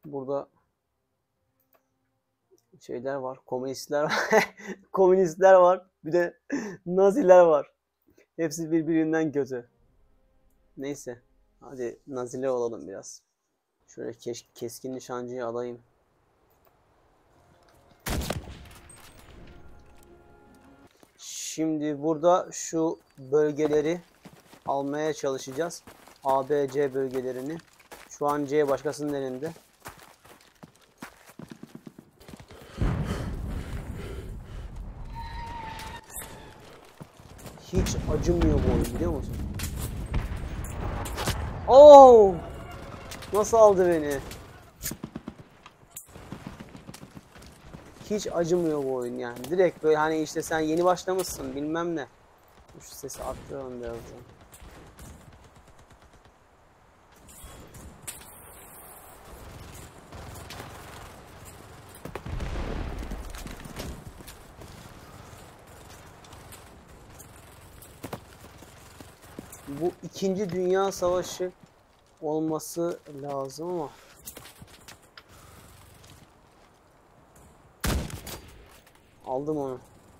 Burada şeyler var. Komünistler var. Komünistler var. Bir de Naziler var. Hepsi birbirinden kötü. Neyse. Hadi Naziler olalım biraz. Şöyle keskin nişancıyı alayım. Şimdi burada şu bölgeleri almaya çalışacağız. A, B, C bölgelerini. Şu an C başkasının elinde. Hiç acımıyor bu oyun, biliyor musun? Oo! Nasıl aldı beni? Hiç acımıyor bu oyun yani. Direkt böyle hani işte sen yeni başlamışsın bilmem ne. Şu sesi arttıralım birazdan. Bu 2. Dünya Savaşı olması lazım ama aldım onu.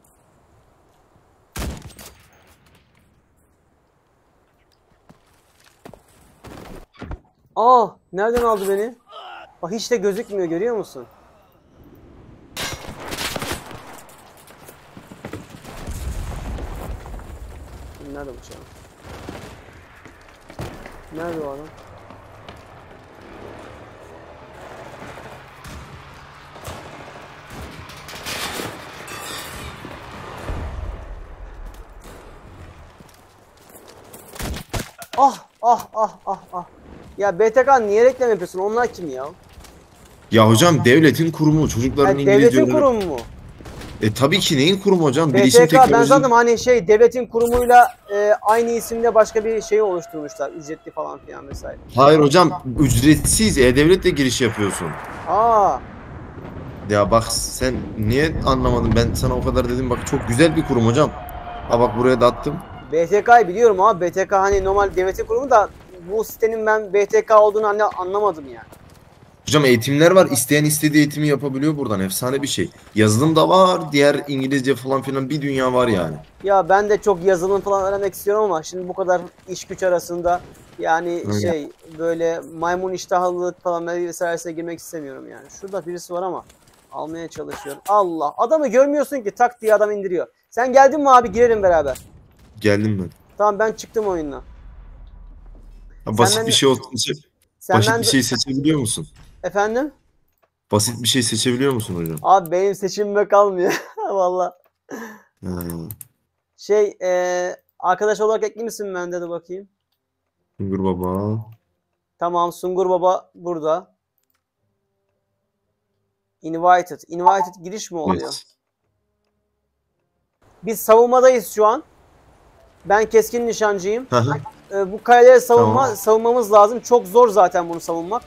Aa, nereden aldı beni? Bak hiç de gözükmüyor, görüyor musun? Nerede bıçağım? Nerede o adam? Ah. Ya BTK niye reklam yapıyorsun? Onlar kim ya? Ya hocam devletin kurumu, çocukların Yani İngilizce devletin kurumu mu? Tabii ki neyin kurumu hocam? Bilişim BTK ben teknoloji. sandım hani şey devletin kurumuyla aynı isimde başka bir şey oluşturmuşlar. Ücretli falan filan vesaire. Hayır hocam, ücretsiz e-devletle giriş yapıyorsun. Aa. Ya bak sen niye anlamadın? Ben sana o kadar dedim, bak çok güzel bir kurum hocam. Ha bak buraya da attım. BTK'yı biliyorum ama BTK hani normal devletin kurumu da bu sitenin ben BTK olduğunu anlamadım yani. Hocam eğitimler var. İsteyen istediği eğitimi yapabiliyor buradan. Efsane bir şey. Yazılım da var. Diğer İngilizce falan filan bir dünya var yani. Ya ben de çok yazılım falan öğrenmek istiyorum ama şimdi bu kadar iş güç arasında yani şey böyle maymun iştahlılık falan vesairesine girmek istemiyorum yani. Şurada birisi var ama almaya çalışıyorum. Allah, adamı görmüyorsun ki tak diye adam indiriyor. Sen geldin mi abi, girelim beraber. Geldim ben. Tamam ben çıktım oyundan. Ha, basit bir şey olsun. Basit bir şey seçebiliyor musun? Efendim? Basit bir şey seçebiliyor musun hocam? Abi benim seçimime kalmıyor. Valla. Şey arkadaş olarak ekli misin bende de bakayım. Sungur Baba. Tamam, Sungur Baba burada. Invited. Invited giriş mi oluyor? Evet. Biz savunmadayız şu an. Ben keskin nişancıyım. Hı hı. Bu kaleleri Tamam. savunmamız lazım. Çok zor zaten bunu savunmak.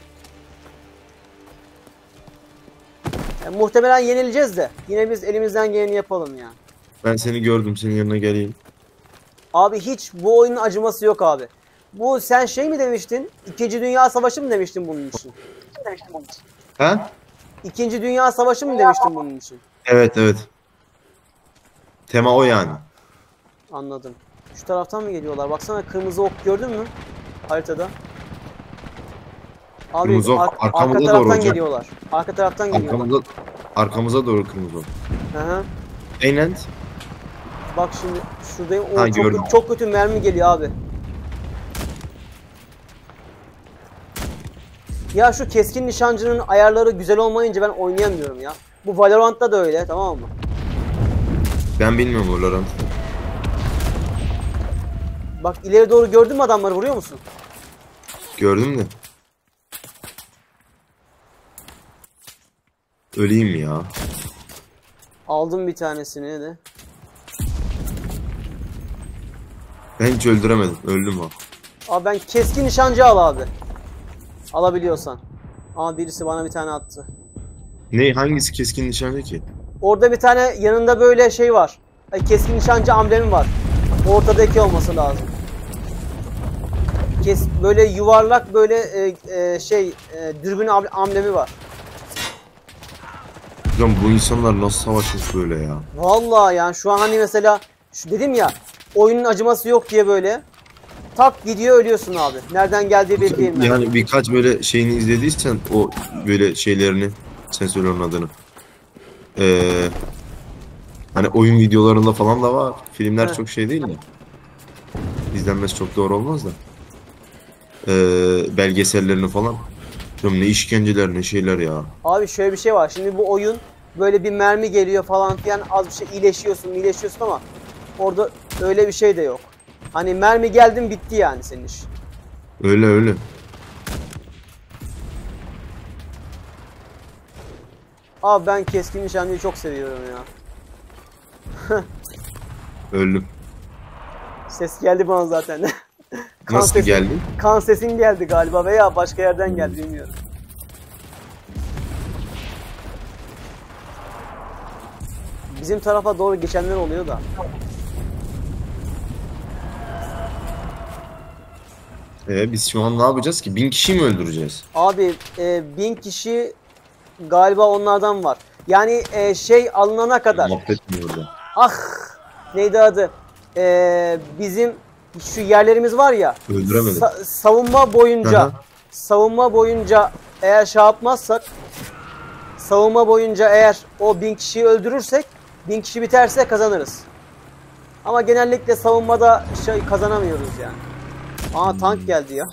Muhtemelen yenileceğiz de. Yine biz elimizden geleni yapalım yani. Ben seni gördüm. Senin yanına geleyim. Abi hiç bu oyunun acıması yok abi. Bu sen şey mi demiştin? 2. Dünya Savaşı mı demiştin bunun için? Ha? 2. Dünya Savaşı mı demiştin bunun için? Evet evet. Tema o yani. Anladım. Şu taraftan mı geliyorlar? Baksana, kırmızı ok gördün mü? Haritada. Abi Kırmızı ok arka arkamıza doğru taraftan hocam. geliyorlar. Arka taraftan geliyorlar. Arkamıza doğru kırmızı ok. Hı. Aynen. Bak şimdi şuradayım. Ha, O gördüm. çok kötü mermi geliyor abi. Ya şu keskin nişancının ayarları güzel olmayınca ben oynayamıyorum ya. Bu Valorant'ta da öyle, tamam mı? Ben bilmiyorum Valorant. Bak ileri doğru gördün mü adamları, vuruyor musun? Gördüm de. Öleyim ya. Aldım bir tanesini de. Ben hiç öldüremedim. Öldüm abi. Abi ben keskin nişancı al abi. Alabiliyorsan. Ama birisi bana bir tane attı. Ne? Hangisi keskin nişancı ki? Orada bir tane yanında böyle şey var. Keskin nişancı amblemi var. Ortadaki olması lazım. Böyle yuvarlak böyle dürbün amblemi var. Hocam bu insanlar nasıl savaşmış böyle ya? Vallahi yani şu an hani mesela şu dedim ya, oyunun acıması yok diye böyle tak gidiyor, ölüyorsun abi. Nereden geldiği belli değil. Yani birkaç böyle şeyini izlediysen o böyle şeylerini, sen söyle onun adını. Hani oyun videolarında falan da var. Filmler çok şey değil mi? İzlenmesi çok doğru olmaz da. Belgesellerini falan. Hocam ne işkenceler ne şeyler ya. Abi şöyle bir şey var. Şimdi bu oyun böyle bir mermi geliyor falan filan, az bir şey iyileşiyorsun ama orada öyle bir şey de yok. Hani mermi geldin bitti yani senin iş. Öyle öyle. Abi ben keskin nişancıyı çok seviyorum ya. Öldüm. Ses geldi bana zaten. Nasıl geldi? Kan sesin geldi galiba veya başka yerden geldi, bilmiyorum. Bizim tarafa doğru geçenler oluyor da. Biz şu an ne yapacağız ki? 1000 kişiyi mi öldüreceğiz? Abi 1000 kişi galiba onlardan var. Yani alınana kadar. Muhabbet mi orada? Ah, neydi adı? Bizim şu yerlerimiz var ya. Öldüremedim. Savunma boyunca eğer şey yapmazsak, savunma boyunca eğer o 1000 kişiyi öldürürsek, 1000 kişi biterse kazanırız. Ama genellikle savunmada kazanamıyoruz yani. Aa, tank geldi ya.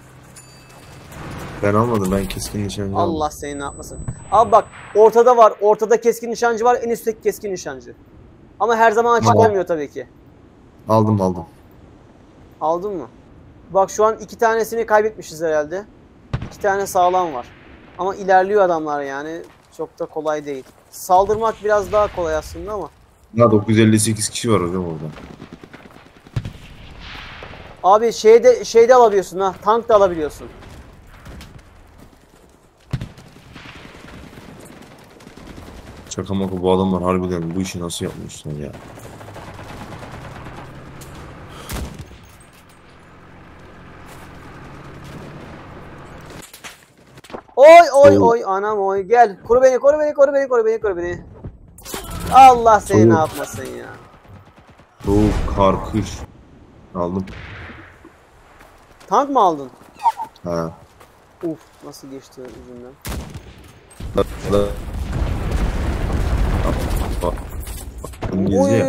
Ben almadım, ben keskin nişancı aldım. Allah seni ne yapmasın. Abi bak, ortada var. Ortada keskin nişancı var. En üstteki keskin nişancı. Ama her zaman açık olmuyor tabii ki. Aldım. Aldın mı? Bak şu an 2 tanesini kaybetmişiz herhalde. 2 tane sağlam var. Ama ilerliyor adamlar yani. Çok da kolay değil. Saldırmak biraz daha kolay aslında ama. Daha 958 kişi var hocam orada. Abi şeyde alabiliyorsun ha. Tank da alabiliyorsun. Şaka maka, bu adamlar harbiden bu işi nasıl yapmışlar ya? Oy anam oy, gel. Koru beni. Allah seni ne yapmasın ya. Soğuk, kar, kış. Aldım. Tank mı aldın? Ha. Uf, nasıl geçti yüzünden. İngilizce.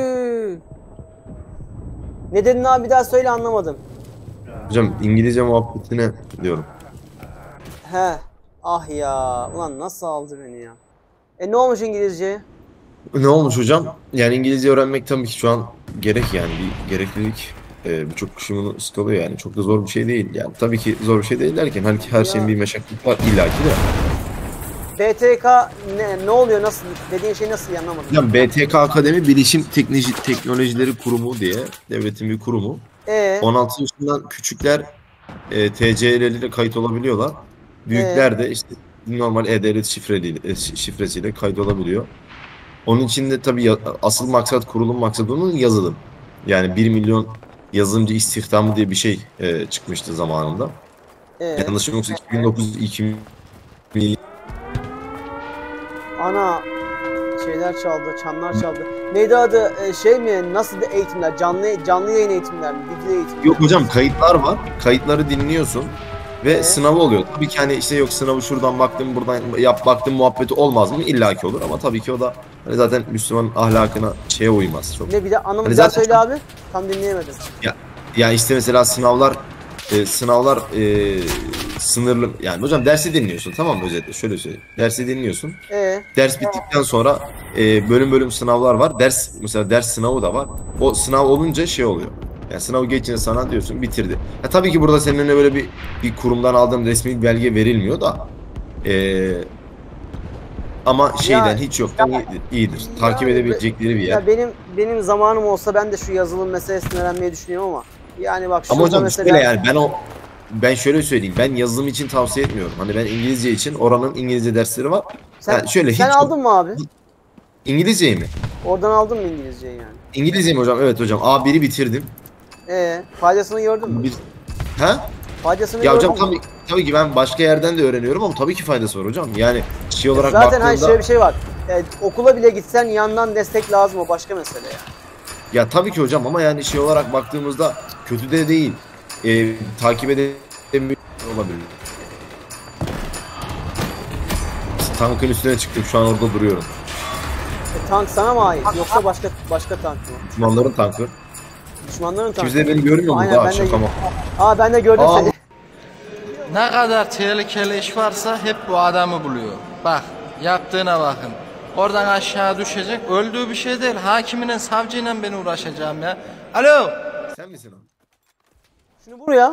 Ne dedin abi, bir daha söyle, anlamadım. Hocam İngilizce muhabbetine diyorum. He. Ah ya. Ulan nasıl aldı beni ya. Ne olmuş İngilizce? Ne olmuş hocam? Yani İngilizce öğrenmek tabii ki şu an gerek, yani bir gereklilik. Birçok kişi bunu ıskalıyor yani. Çok da zor bir şey değil yani. Tabii ki zor bir şey değil derken her şeyin bir meşakkatı var illaki de. BTK ne oluyor, nasıl? Dediğin şey nasıl, anlamadım. Hocam BTK Akademi Bilişim Teknolojileri Kurumu diye devletin bir kurumu. 16 yaşından küçükler TC'leriyle kayıt olabiliyorlar. Büyükler de işte normal e-devlet şifresiyle kayıt olabiliyor. Onun için de tabii asıl maksat, kurulum maksadı onun yazılım. Yani 1 milyon yazılımcı istihdamı diye bir şey çıkmıştı zamanında. Yanlışım yoksa 2009-2000. Ana şeyler çaldı, çanlar çaldı. Neydi adı? Nasıl eğitimler? Canlı yayın eğitimler mi? Video eğitimler mi? Yok hocam, kayıtlar var. Kayıtları dinliyorsun. Ve sınavı oluyor. Tabii ki hani işte yok sınavı şuradan baktım buradan baktım muhabbeti olmaz mı? İlla ki olur ama tabii ki o da hani zaten Müslüman ahlakına uymaz çok. Ne bir de anlamı hani zaten söyle abi. Tam dinleyemedim. Ya işte mesela sınavlar sınırlı, yani hocam dersi dinliyorsun, tamam mı, özetle şöyle söyleyeyim. Dersi dinliyorsun. Ders bittikten sonra bölüm sınavlar var. Mesela ders sınavı da var. O sınav olunca oluyor. Yani sınavı geçince sana diyorsun bitirdi. Tabii ki burada senin önüne böyle bir kurumdan aldığın resmi bir belge verilmiyor da ama şeyden hiç yoktan iyidir. Takip edebilecekleri bir yer. Ya benim zamanım olsa ben de şu yazılım meselesini öğrenmeyi düşünüyorum ama yani bak ama hocam mesela... şöyle yani ben şöyle söyleyeyim. Ben yazılım için tavsiye etmiyorum. Hani ben İngilizce için, oranın İngilizce dersleri var. Sen aldın mı abi? İngilizceyi mi? Oradan aldın mı İngilizceyi yani? İngilizce mi hocam? Evet hocam. A1'i bitirdim. Faydasını gördün mü? Ha? Faydasını Ya hocam gördün mü? tabii ki ben başka yerden de öğreniyorum ama tabii ki faydası var hocam. Yani şey olarak Zaten baktığımda... hani şöyle bir şey var. Okula bile gitsen yandan destek lazım, o başka mesele ya. Ya tabii ki hocam ama yani şey olarak baktığımızda kötü de değil. Takip edemiyor olabilir. Tankın üstüne çıktım, şu an orada duruyorum. Tank sana mı ait yoksa başka tank mı? Düşmanların tankı. Düşmanların tankı. Kimse beni görmüyor mu? Daha şaka mı? Ben de gördüm seni. Ne kadar tehlikeli iş varsa hep bu adamı buluyor. Bak, yaptığına bakın. Oradan aşağı düşecek. Öldüğü bir şey değil. Hakiminin, savcıyla ben uğraşacağım ya. Alo. Sen misin o? Şunu vur ya.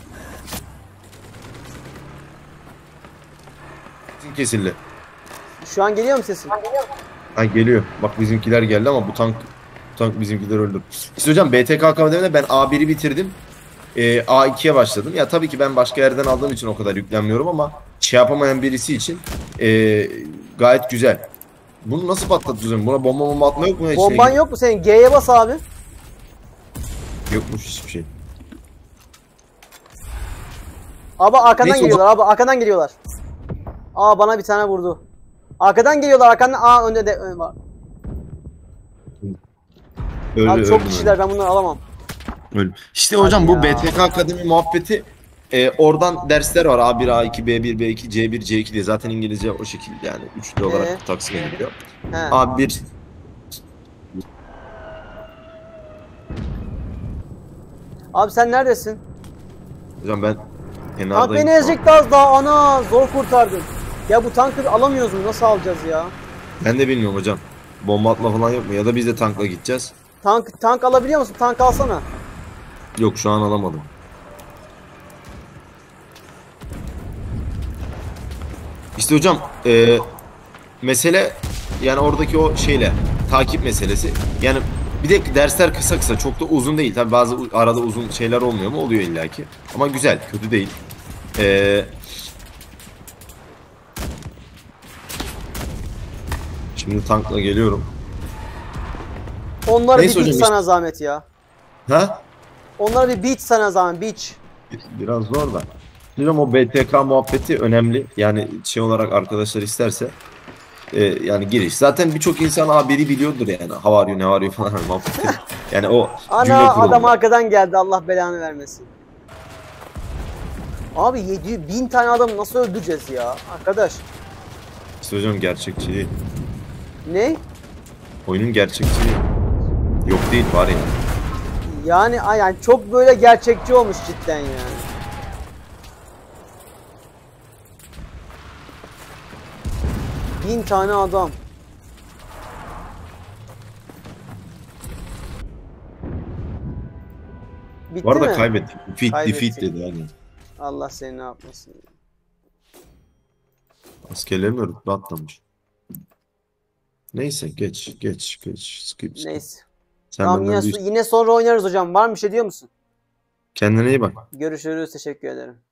Sesin kesildi. Şu an geliyor mu sesin? Ha geliyor. Bak bizimkiler geldi ama bu tank bizimkileri öldürdü. İşte hocam BTK Akademi'de ben A1'i bitirdim. A2'ye başladım. Ya tabii ki ben başka yerden aldığım için o kadar yüklenmiyorum ama şey yapamayan birisi için gayet güzel. Bunu nasıl patlatacağız? Buna bomba atma yok mu? Bomban yok mu senin? G'ye bas abi. Yokmuş hiçbir şey. Abi arkadan Neyse, geliyorlar abi, arkadan geliyorlar. Bana bir tane vurdu. Arkadan geliyorlar, arkadan. Önde de var. Abi çok kişiler, ben bunları alamam. Öyle. İşte hocam Hadi bu ya. BTK Akademi muhabbeti oradan dersler var. A1, A2, B1, B2, C1, C2 diye. Zaten İngilizce o şekilde yani. Üçlü olarak taksim ediliyor. A1 Abi sen neredesin? hocam ben Tank kenardayım. beni ezecekti az daha, ana zor kurtardım. Ya bu tankı alamıyoruz mu? Nasıl alacağız ya? Ben de bilmiyorum hocam. Bomba atma falan yok mu? Ya da biz de tankla gideceğiz. Tank alabiliyor musun? Tank alsana. Yok şu an alamadım. İşte hocam mesele yani oradaki o şeyle takip meselesi. Yani bir de dersler kısa kısa, çok da uzun değil. Tabi bazı arada uzun şeyler olmuyor mu? Oluyor illaki. Ama güzel, kötü değil. Şimdi tankla geliyorum. Onları Neyse bir beat hocam, sana zahmet ya. Ha? Onları bir beat sana zahmet, beach. Biraz zor da. Hocam o BTK muhabbeti önemli. Yani şey olarak arkadaşlar isterse yani giriş. Zaten birçok insan A1'i biliyordur yani. How are you, ne var you falan muhabbeti. Yani o cümle Ana kurulu. adam arkadan geldi, Allah belanı vermesin. Abi 700.000 tane adamı nasıl öldüreceğiz ya arkadaş? İşte hocam gerçekçi değil. Ne? Oyunun gerçekçiliği yok değil, var yani. Yani çok böyle gerçekçi olmuş cidden yani. Bin tane adam. Bitti Bu arada mi? kaybettik. Defeat Kaybettik. dedi yani. Allah seni ne yapmasın. Askerlerin rütbe atlamış. Neyse geç. Skip. Neyse. Sen Tamam, benden yine sonra oynarız hocam. Var mı bir şey diyor musun? kendine iyi bak. Görüşürüz. Teşekkür ederim.